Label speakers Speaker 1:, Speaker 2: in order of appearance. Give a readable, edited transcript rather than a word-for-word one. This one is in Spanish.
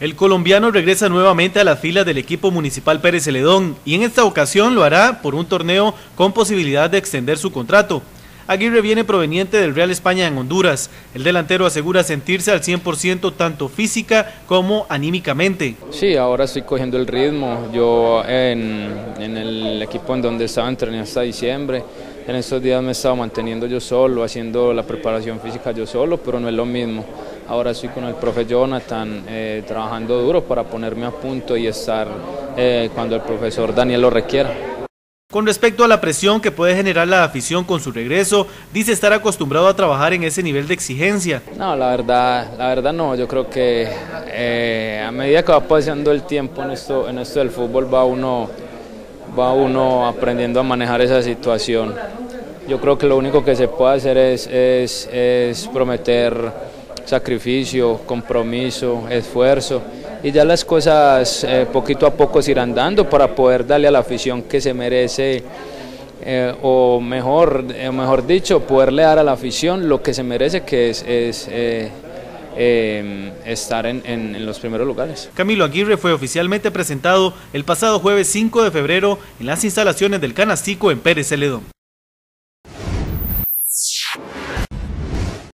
Speaker 1: El colombiano regresa nuevamente a las filas del equipo municipal Pérez Celedón y en esta ocasión lo hará por un torneo con posibilidad de extender su contrato. Aguirre viene proveniente del Real España en Honduras. El delantero asegura sentirse al 100% tanto física como anímicamente.
Speaker 2: Sí, ahora estoy cogiendo el ritmo. Yo en el equipo en donde estaba entrené hasta diciembre. En estos días me he estado manteniendo yo solo, haciendo la preparación física yo solo, pero no es lo mismo. Ahora estoy con el profe Jonathan trabajando duro para ponerme a punto y estar cuando el profesor Daniel lo requiera.
Speaker 1: Con respecto a la presión que puede generar la afición con su regreso, dice estar acostumbrado a trabajar en ese nivel de exigencia.
Speaker 2: No, la verdad no, yo creo que a medida que va pasando el tiempo en esto del fútbol va uno aprendiendo a manejar esa situación. Yo creo que lo único que se puede hacer es prometer sacrificio, compromiso, esfuerzo, y ya las cosas poquito a poco se irán dando para poder darle a la afición que se merece, o mejor dicho, poderle dar a la afición lo que se merece, que es estar en los primeros lugares.
Speaker 1: Camilo Aguirre fue oficialmente presentado el pasado jueves 5 de febrero en las instalaciones del Canastico en Pérez Celedón.